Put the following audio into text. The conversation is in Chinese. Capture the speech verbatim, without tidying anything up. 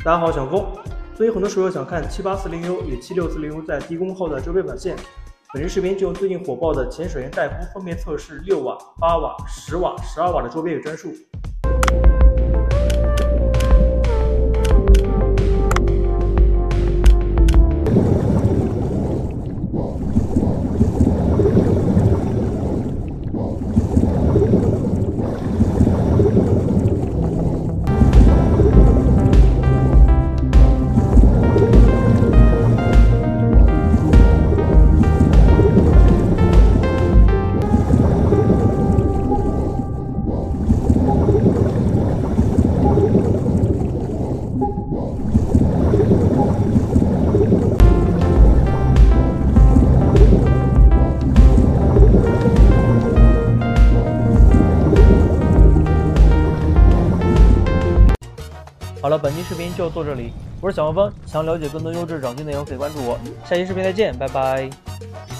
大家好，小峰。所以很多手友想看七八四零 U 与七六四零 U 在低功耗的周边表现，本期视频就用最近火爆的潜水员戴夫分别测试六瓦、八瓦、十瓦、十二瓦的周边与帧数。好了，本期视频就做这里，我是小黄蜂，想了解更多优质掌机内容可以关注我，下期视频再见，拜拜。